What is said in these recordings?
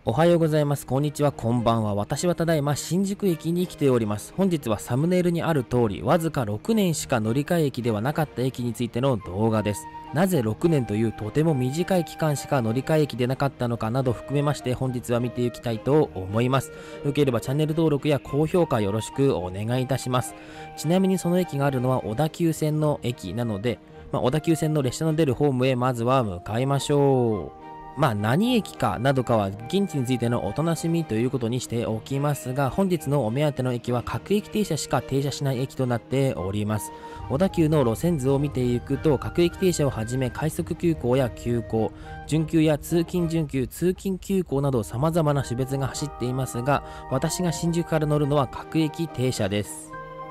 おはようございます。こんにちは。こんばんは。私はただいま新宿駅に来ております。本日はサムネイルにある通り、わずか6年しか乗り換え駅ではなかった駅についての動画です。なぜ6年というとても短い期間しか乗り換え駅でなかったのかなど含めまして本日は見ていきたいと思います。よければチャンネル登録や高評価よろしくお願いいたします。ちなみにその駅があるのは小田急線の駅なので、小田急線の列車の出るホームへまずは向かいましょう。何駅かなどかは現地についてのお楽しみということにしておきますが、本日のお目当ての駅は各駅停車しか停車しない駅となっております。小田急の路線図を見ていくと、各駅停車をはじめ快速急行や急行、準急や通勤準急、通勤急行など様々な種別が走っていますが、私が新宿から乗るのは各駅停車です。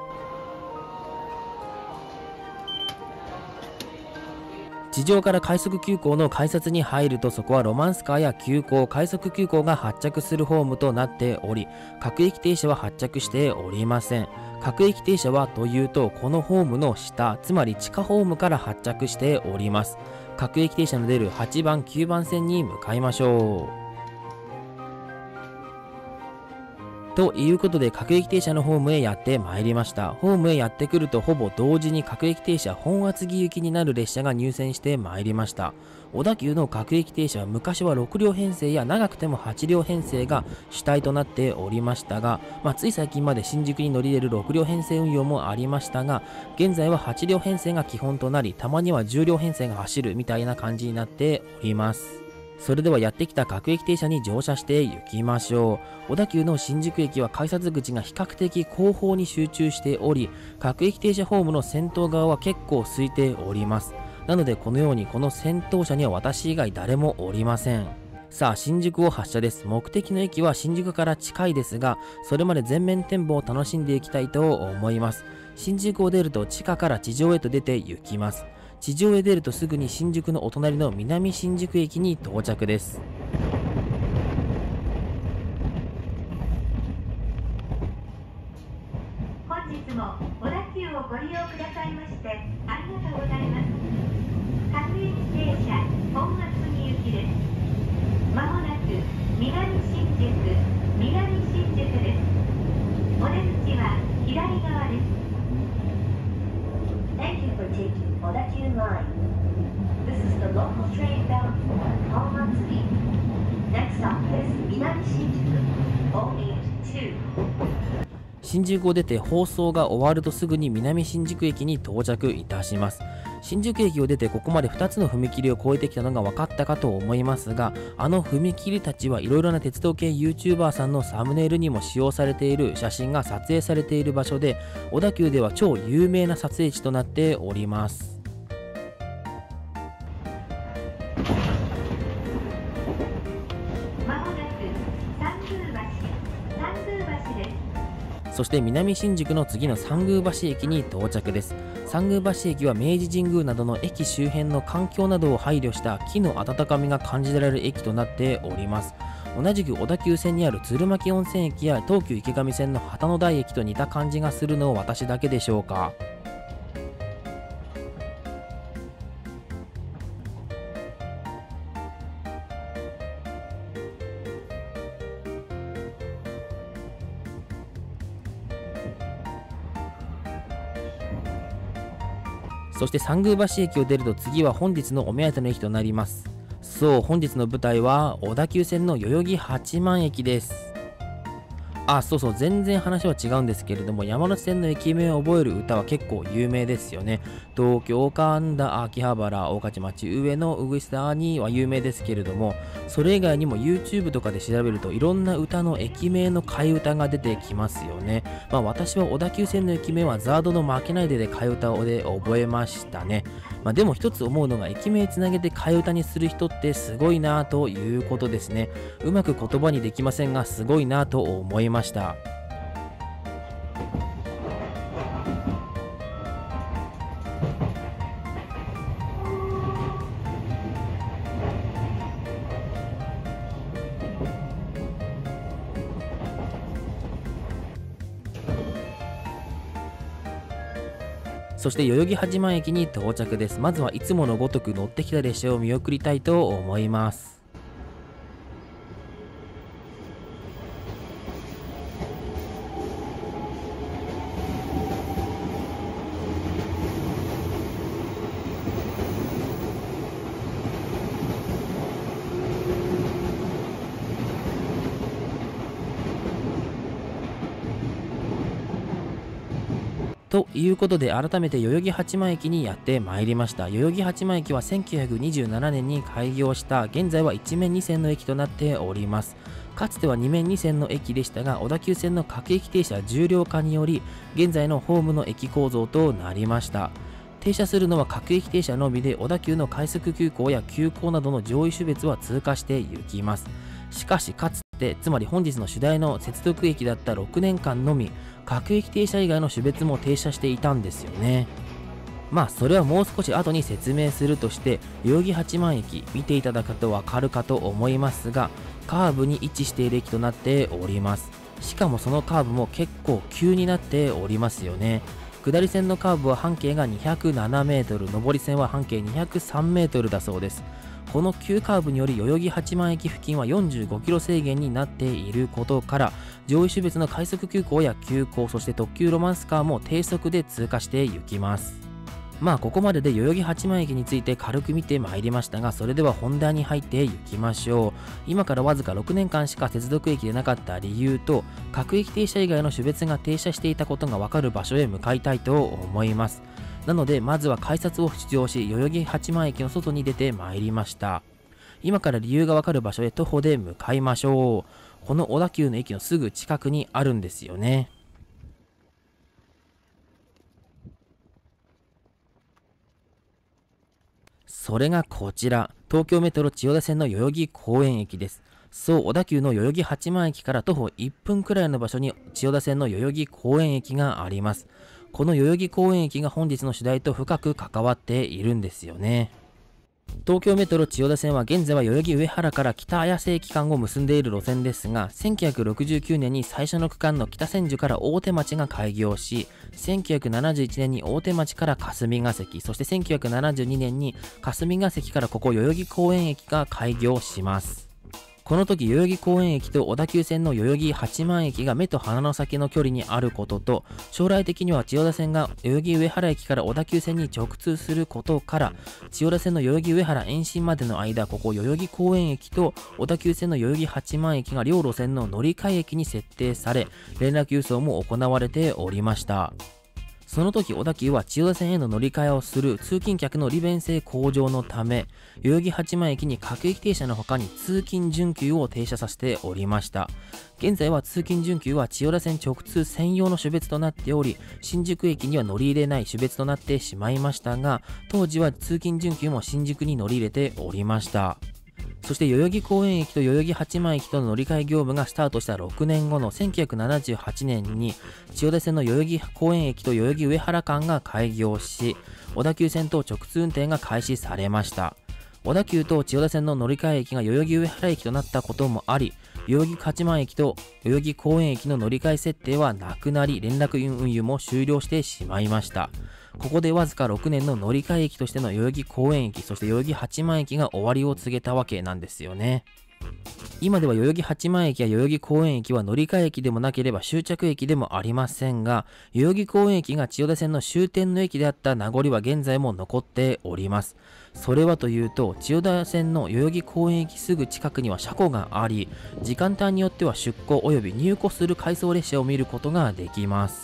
地上から快速急行の改札に入ると、そこはロマンスカーや急行、快速急行が発着するホームとなっており、各駅停車は発着しておりません。各駅停車はというと、このホームの下、つまり地下ホームから発着しております。各駅停車の出る8番、9番線に向かいましょう。ということで各駅停車のホームへやってまいりました。ホームへやってくるとほぼ同時に各駅停車本厚木行きになる列車が入線してまいりました。小田急の各駅停車は昔は6両編成や長くても8両編成が主体となっておりましたが、つい最近まで新宿に乗り入れる6両編成運用もありましたが、現在は8両編成が基本となり、たまには10両編成が走るみたいな感じになっております。それではやってきた各駅停車に乗車して行きましょう。小田急の新宿駅は改札口が比較的後方に集中しており、各駅停車ホームの先頭側は結構空いております。なのでこのようにこの先頭車には私以外誰もおりません。さあ新宿を発車です。目的の駅は新宿から近いですが、それまで全面展望を楽しんでいきたいと思います。新宿を出ると地下から地上へと出て行きます。地上へ出るとすぐに新宿のお隣の南新宿駅に到着です。 本日も小田急をご利用くださいましてありがとうございます。各駅停車本厚木行きです。まもなく南新宿です。お出口は左側です。Thank you for taking Odakyu Line. This is the local train bound for Honmatsuki. Next stop is Minami Shinjuku, O82. 新宿を出て放送が終わるとすぐに南新宿駅に到着いたします。新宿駅を出てここまで2つの踏切を越えてきたのが分かったかと思いますが、あの踏切たちはいろいろな鉄道系 YouTuber さんのサムネイルにも使用されている写真が撮影されている場所で、小田急では超有名な撮影地となっております。そして南新宿の次の三宮橋駅に到着です。三宮橋駅は明治神宮などの駅周辺の環境などを配慮した木の温かみが感じられる駅となっております。同じく小田急線にある鶴巻温泉駅や東急池上線の旗の台駅と似た感じがするのは私だけでしょうか。そして三宮橋駅を出ると次は本日のお目当ての駅となります。そう、本日の舞台は小田急線の代々木八幡駅です。そうそう、全然話は違うんですけれども、山手線の駅名を覚える歌は結構有名ですよね。東京神田、秋葉原、大勝町、上野、うぐいす谷には有名ですけれども、それ以外にも YouTube とかで調べるといろんな歌の駅名の替え歌が出てきますよね。私は小田急線の駅名はザードの負けないで替え歌で覚えましたね。でも一つ思うのが駅名つなげて替え歌にする人ってすごいなということですね。うまく言葉にできませんがすごいなと思いました。そして代々木八幡駅に到着です。まずはいつものごとく乗ってきた列車を見送りたいと思います。 ということで改めて代々木八幡駅にやってまいりました。代々木八幡駅は1927年に開業した、現在は1面2線の駅となっております。かつては2面2線の駅でしたが、小田急線の各駅停車重量化により現在のホームの駅構造となりました。停車するのは各駅停車のみで、小田急の快速急行や急行などの上位種別は通過して行きます。しかしかつて、つまり本日の主題の接続駅だった6年間のみ、各駅停車以外の種別も停車していたんですよね。それはもう少し後に説明するとして、代々木八幡駅見ていただくとわかるかと思いますが、カーブに位置している駅となっております。しかもそのカーブも結構急になっておりますよね。下り線のカーブは半径が207メートル、上り線は半径203メートルだそうです。この急カーブにより代々木八幡駅付近は45キロ制限になっていることから、上位種別の快速急行や急行、そして特急ロマンスカーも低速で通過して行きます。ここまでで代々木八幡駅について軽く見てまいりましたが、それでは本題に入っていきましょう。今からわずか6年間しか接続駅でなかった理由と、各駅停車以外の種別が停車していたことがわかる場所へ向かいたいと思います。なのでまずは改札を出場し、代々木八幡駅の外に出てまいりました。今から理由がわかる場所へ徒歩で向かいましょう。この小田急の駅のすぐ近くにあるんですよね。それがこちら、東京メトロ千代田線の代々木公園駅です。そう、小田急の代々木八幡駅から徒歩1分くらいの場所に千代田線の代々木公園駅があります。この代々木公園駅が本日の主題と深く関わっているんですよね。東京メトロ千代田線は現在は代々木上原から北綾瀬駅間を結んでいる路線ですが、1969年に最初の区間の北千住から大手町が開業し、1971年に大手町から霞ヶ関、そして1972年に霞ヶ関からここ代々木公園駅が開業します。この時代々木公園駅と小田急線の代々木八幡駅が目と鼻の先の距離にあることと、将来的には千代田線が代々木上原駅から小田急線に直通することから、千代田線の代々木上原延伸までの間、ここ代々木公園駅と小田急線の代々木八幡駅が両路線の乗り換え駅に設定され、連絡輸送も行われておりました。その時小田急は千代田線への乗り換えをする通勤客の利便性向上のため、代々木八幡駅に各駅停車の他に通勤準急を停車させておりました。現在は通勤準急は千代田線直通専用の種別となっており、新宿駅には乗り入れない種別となってしまいましたが、当時は通勤準急も新宿に乗り入れておりました。そして代々木公園駅と代々木八幡駅との乗り換え業務がスタートした6年後の1978年に、千代田線の代々木公園駅と代々木上原間が開業し、小田急線と直通運転が開始されました。小田急と千代田線の乗り換え駅が代々木上原駅となったこともあり、代々木八幡駅と代々木公園駅の乗り換え設定はなくなり、連絡運輸も終了してしまいました。ここでわずか6年の乗り換え駅としての代々木公園駅、そして代々木八幡駅が終わりを告げたわけなんですよね。今では代々木八幡駅や代々木公園駅は乗り換え駅でもなければ終着駅でもありませんが、代々木公園駅が千代田線の終点の駅であった名残は現在も残っております。それはというと、千代田線の代々木公園駅すぐ近くには車庫があり、時間帯によっては出庫及び入庫する回送列車を見ることができます。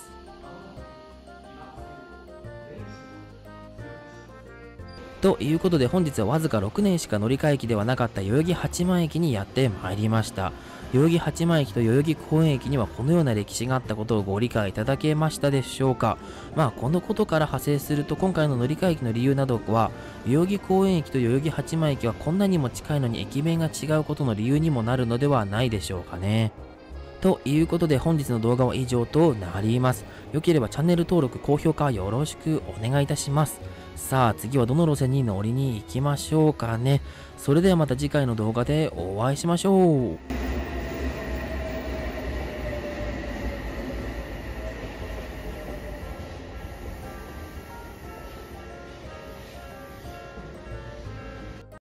ということで本日はわずか6年しか乗り換え駅ではなかった代々木八幡駅にやってまいりました。代々木八幡駅と代々木公園駅にはこのような歴史があったことをご理解いただけましたでしょうか。このことから派生すると、今回の乗り換え駅の理由などは、代々木公園駅と代々木八幡駅はこんなにも近いのに駅名が違うことの理由にもなるのではないでしょうかね。ということで本日の動画は以上となります。良ければチャンネル登録、高評価よろしくお願いいたします。さあ次はどの路線に乗りに行きましょうかね。それではまた次回の動画でお会いしましょう。